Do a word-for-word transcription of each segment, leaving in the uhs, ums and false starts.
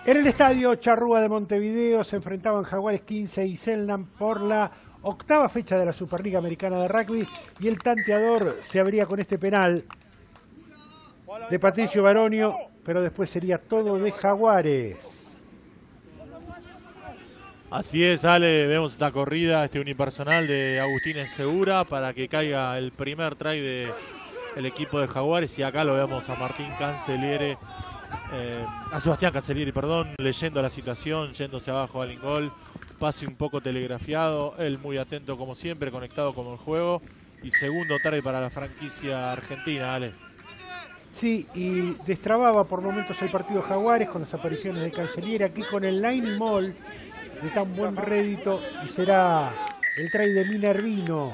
En el estadio Charrúa de Montevideo se enfrentaban Jaguares quince y Selknam por la octava fecha de la Superliga Americana de Rugby, y el tanteador se abría con este penal de Patricio Baronio, pero después sería todo de Jaguares. Así es, Ale, vemos esta corrida, este unipersonal de Agustín Segura para que caiga el primer try del equipo de Jaguares, y acá lo vemos a Martín Cancelliere, eh, a Sebastián Cancelliere, perdón, leyendo la situación, yéndose abajo al ingol, pase un poco telegrafiado, él muy atento como siempre, conectado con el juego, y segundo try para la franquicia argentina, Ale. Sí, y destrababa por momentos el partido Jaguares con las apariciones de Cancelliere, aquí con el line y mall de tan buen rédito, y será el try de Minervino.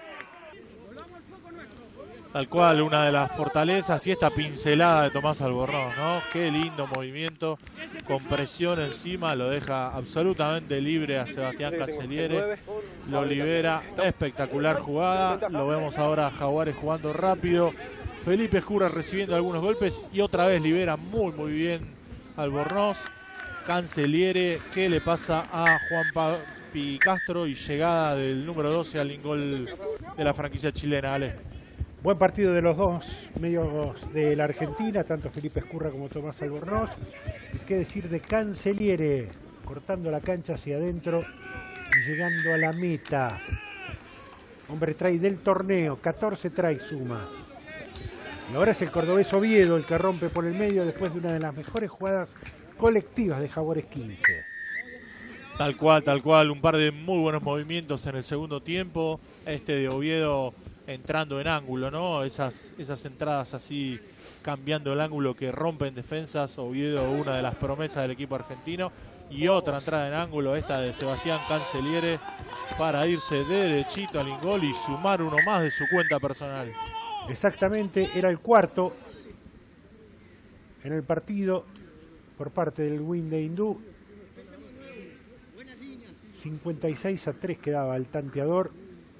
Tal cual, una de las fortalezas, y esta pincelada de Tomás Albornoz, ¿no? Qué lindo movimiento, con presión encima, lo deja absolutamente libre a Sebastián Cancelliere, lo libera, espectacular jugada, lo vemos ahora a Jaguares jugando rápido, Felipe Escurra recibiendo algunos golpes, y otra vez libera muy muy bien Albornoz. Cancelliere, que le pasa a Juan Papi Castro, y llegada del número doce al ingol de la franquicia chilena, Ale. Buen partido de los dos medios de la Argentina, tanto Felipe Escurra como Tomás Albornoz. Y qué decir de Cancelliere, cortando la cancha hacia adentro y llegando a la meta. Hombre try del torneo, catorce tries suma. Y ahora es el cordobés Oviedo el que rompe por el medio después de una de las mejores jugadas colectivas de Jaguares quince. Tal cual, tal cual, un par de muy buenos movimientos en el segundo tiempo. Este de Oviedo entrando en ángulo, ¿no? Esas, esas entradas así cambiando el ángulo que rompen defensas. Oviedo, una de las promesas del equipo argentino. Y otra entrada en ángulo, esta de Sebastián Cancelliere, para irse derechito al ingol y sumar uno más de su cuenta personal. Exactamente, era el cuarto en el partido por parte del win de Hindú. cincuenta y seis a tres quedaba el tanteador.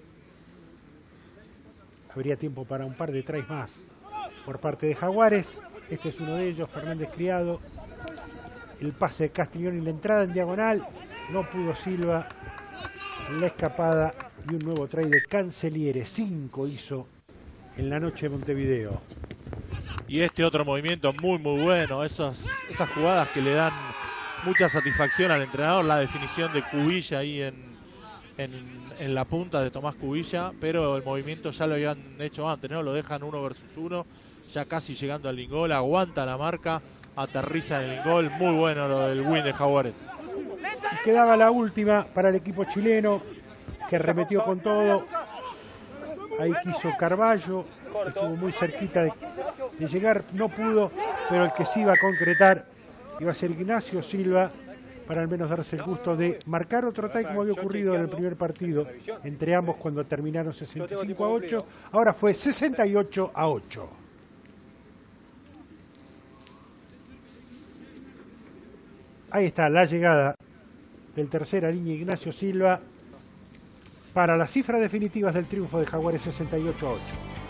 Habría tiempo para un par de tries más por parte de Jaguares. Este es uno de ellos, Fernández Criado. El pase de Castiglione y la entrada en diagonal. No pudo Silva. La escapada y un nuevo try de Cancelliere. Cinco hizo en la noche de Montevideo. Y este otro movimiento muy muy bueno, esas, esas jugadas que le dan mucha satisfacción al entrenador, la definición de Cubilla ahí en, en, en la punta de Tomás Cubilla, pero el movimiento ya lo habían hecho antes, ¿no? Lo dejan uno versus uno, ya casi llegando al ingol, aguanta la marca, aterriza en el ingol, muy bueno lo del win de Jaguares. Y quedaba la última para el equipo chileno, que remetió con todo. Ahí quiso Carballo, estuvo muy cerquita de, de llegar, no pudo, pero el que sí iba a concretar iba a ser Ignacio Silva, para al menos darse el gusto de marcar otro try como había ocurrido en el primer partido entre ambos cuando terminaron sesenta y cinco a ocho, ahora fue sesenta y ocho a ocho. Ahí está la llegada del tercera línea Ignacio Silva para las cifras definitivas del triunfo de Jaguares sesenta y ocho a ocho.